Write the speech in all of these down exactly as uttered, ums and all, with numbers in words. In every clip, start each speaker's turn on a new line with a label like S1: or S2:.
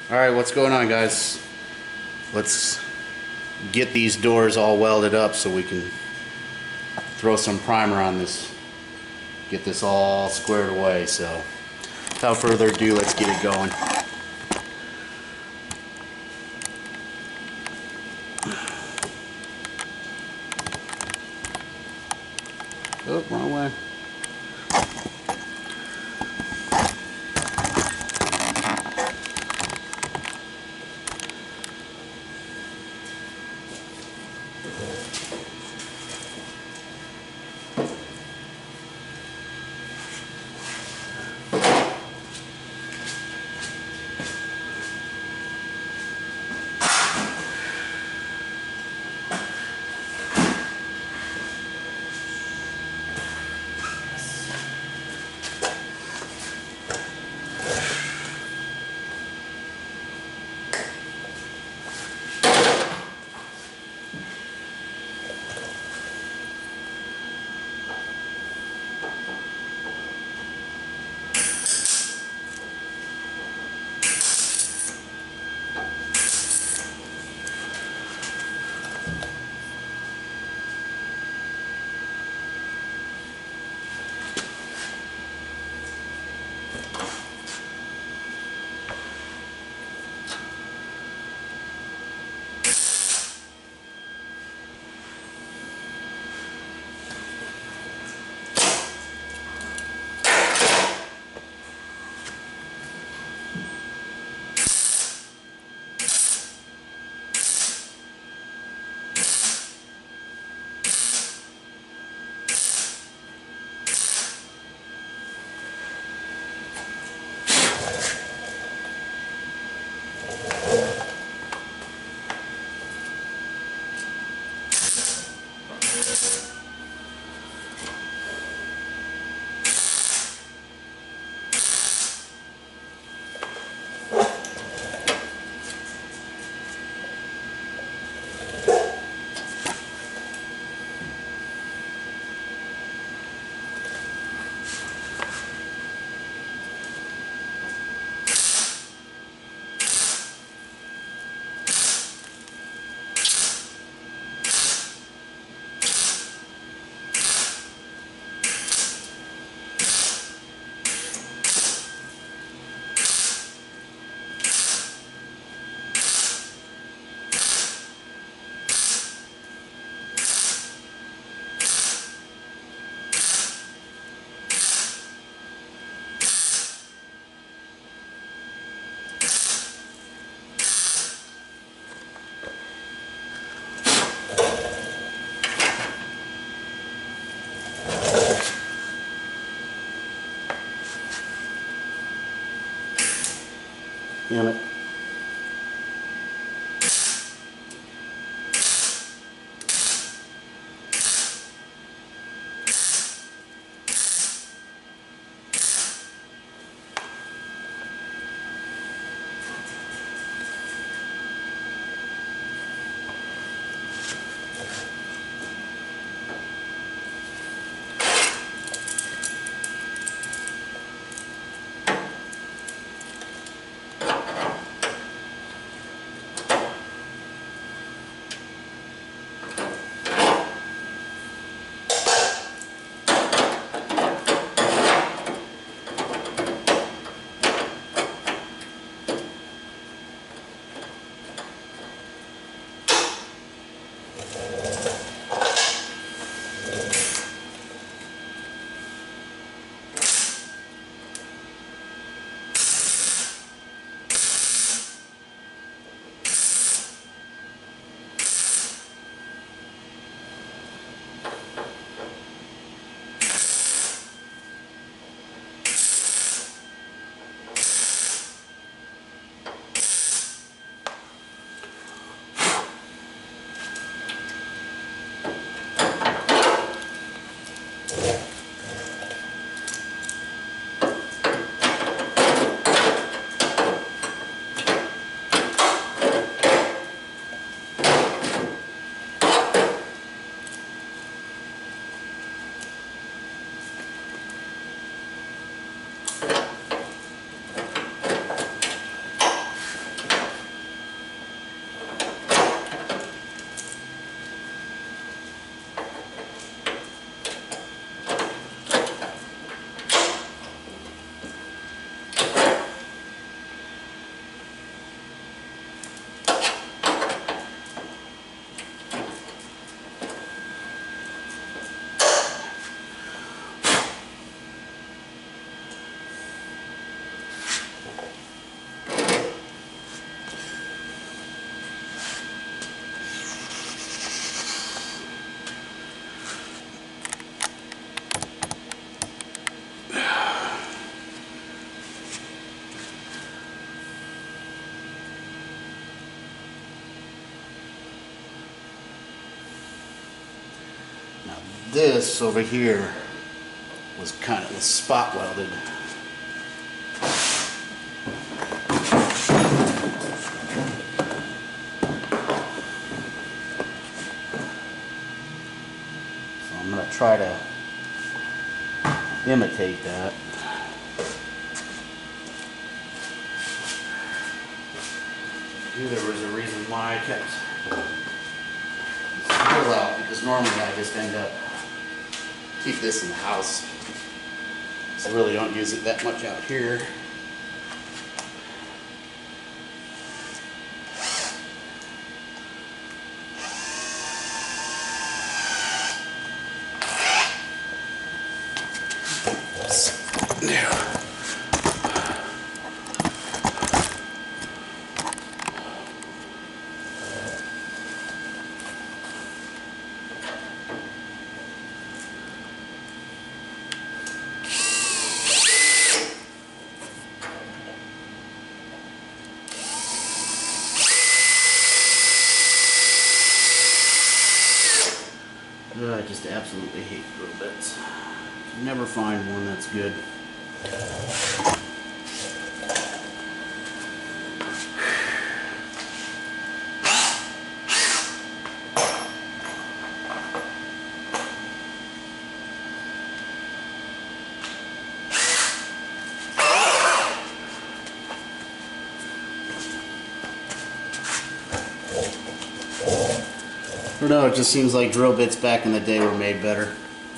S1: Alright, what's going on, guys? Let's get these doors all welded up so we can throw some primer on this, get this all squared away. So without further ado, let's get it going. Oh, wrong way. Damn it. this over here was kind of was spot welded. So I'm going to try to imitate that. Knew there was a reason why I kept this grill out, because normally I just end up keep this in the house. So I really don't use it that much out here. I just absolutely hate drill bits. You never find one that's good. I don't know, it just seems like drill bits back in the day were made better.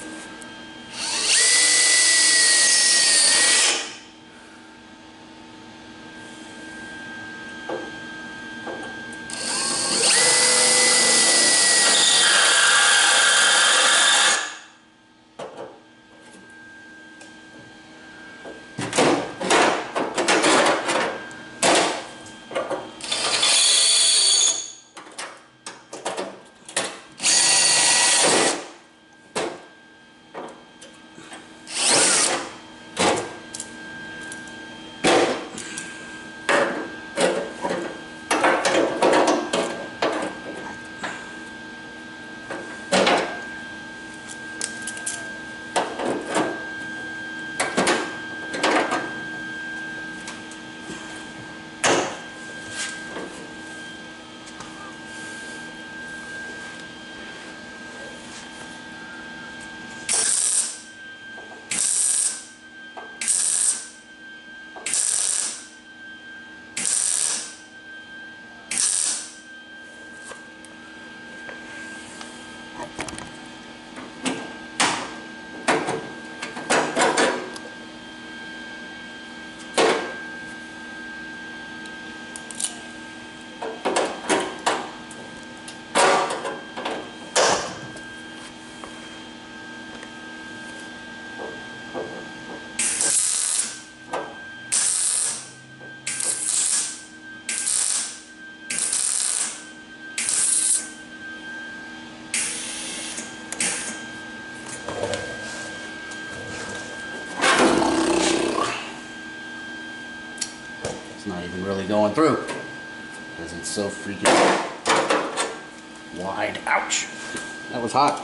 S1: Not even really going through because it's so freaking wide. Ouch! That was hot.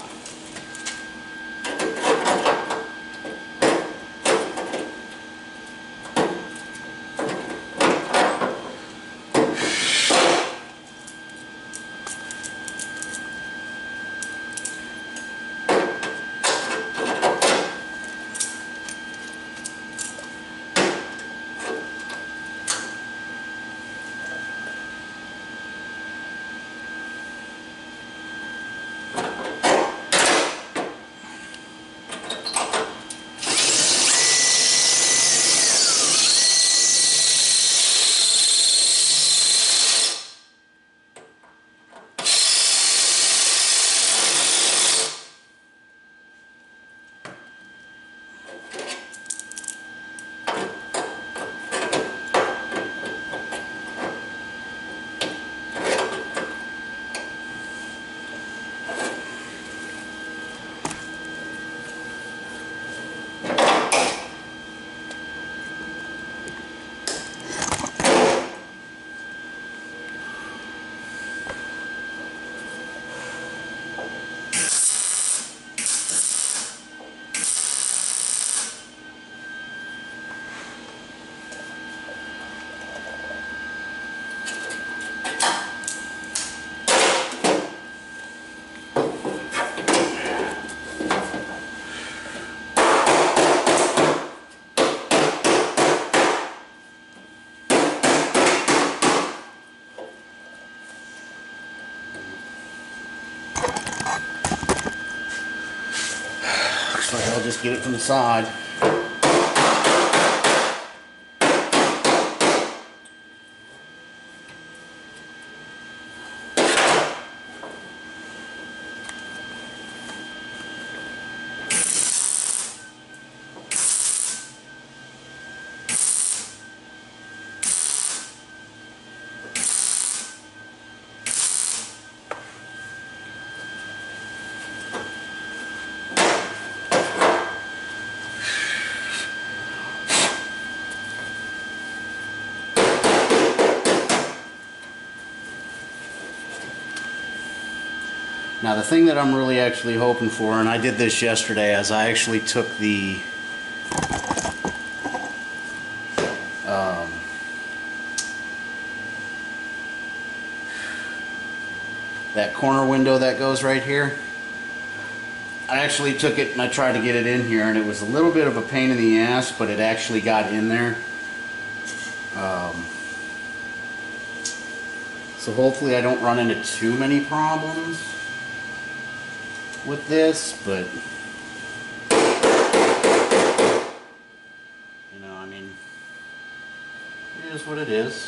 S1: I'll just get it from the side. Now the thing that I'm really actually hoping for, and I did this yesterday, is I actually took the um, that corner window that goes right here. I actually took it and I tried to get it in here, and it was a little bit of a pain in the ass, but it actually got in there. Um, so hopefully I don't run into too many problems with this, but you know, I mean, it is what it is.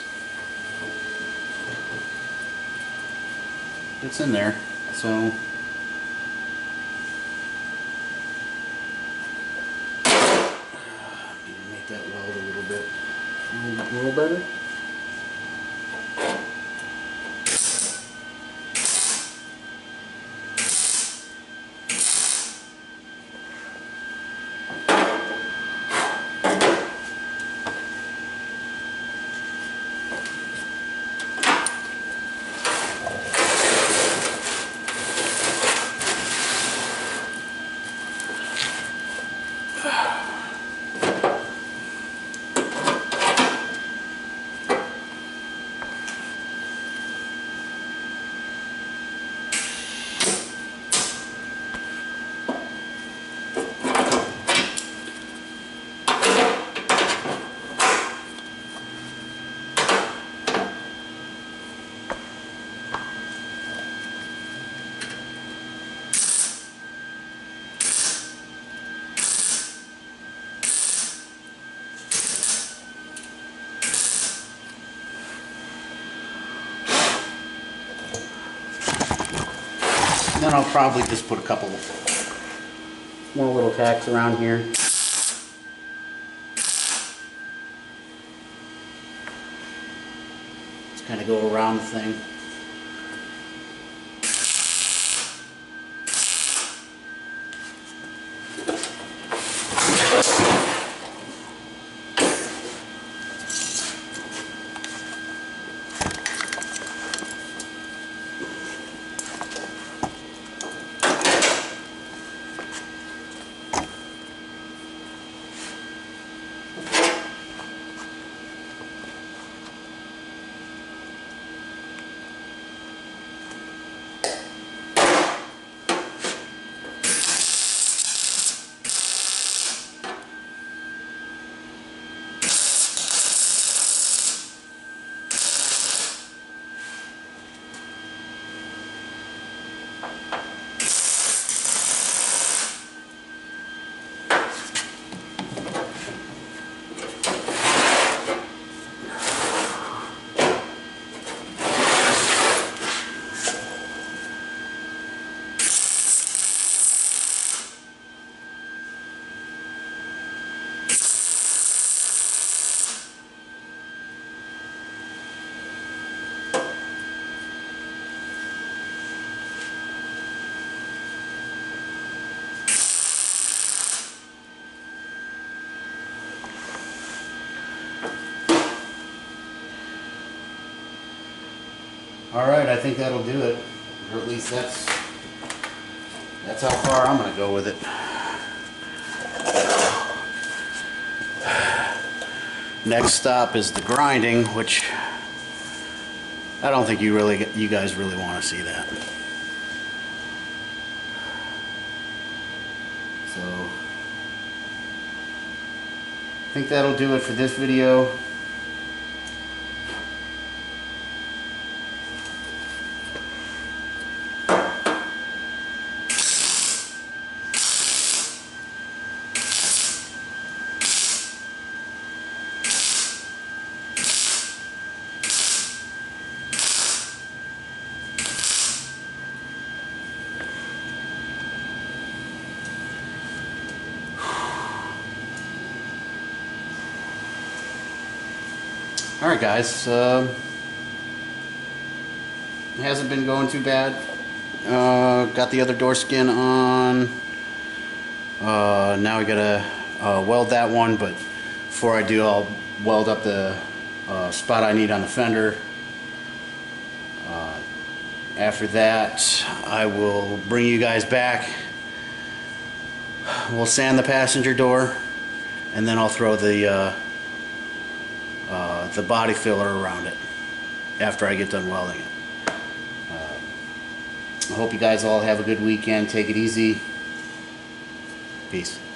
S1: It's in there, so make that weld a little bit, a little better. Then I'll probably just put a couple more little tacks around here. Just kind of go around the thing. All right, I think that'll do it, or at least that's that's how far I'm going to go with it. Next stop is the grinding, which I don't think you really, you guys really want to see that. So I think that'll do it for this video. Alright guys, uh, it hasn't been going too bad. Uh, got the other door skin on. Uh, now we gotta uh, weld that one, but before I do, I'll weld up the uh, spot I need on the fender. Uh, after that, I will bring you guys back. We'll sand the passenger door, and then I'll throw the uh, uh, the body filler around it after I get done welding it. Uh, I hope you guys all have a good weekend. Take it easy. Peace.